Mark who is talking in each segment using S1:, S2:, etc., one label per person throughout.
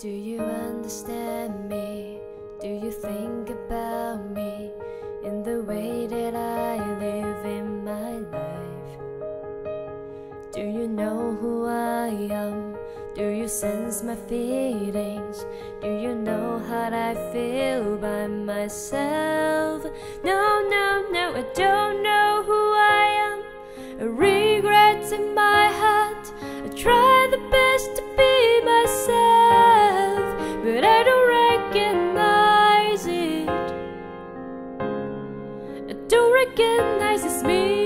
S1: Do you understand me? Do you think about me in the way that I live in my life? Do you know who I am? Do you sense my feelings? Do you know how I feel by myself? No, no, no, I don't know who I am. Regrets in my heart. I try the best to be myself, but I don't recognize it. I don't recognize it's me.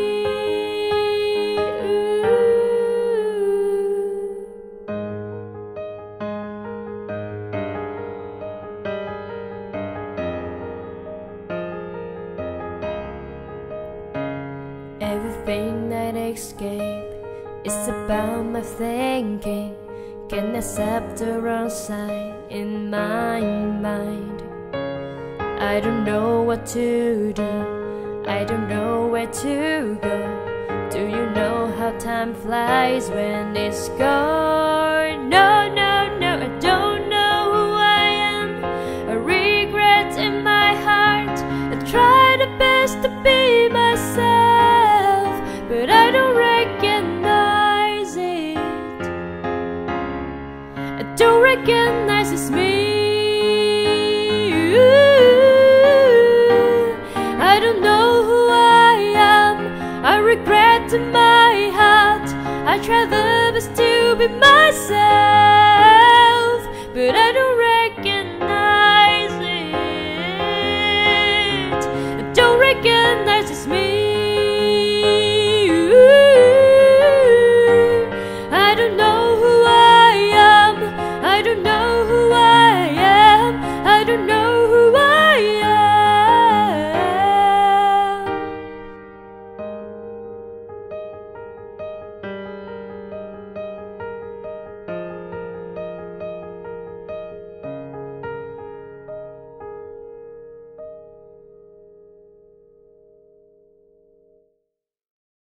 S1: Everything that I escape is about my thinking. Can't accept the wrong side in my mind. I don't know what to do, I don't know where to go. Do you know how time flies when it's gone? No, no, no, I don't know who I am. A regret in my heart. I try the best to be myself, but I don't recognize it. I don't recognize it's me. I don't know who I am. I regret in my heart. I try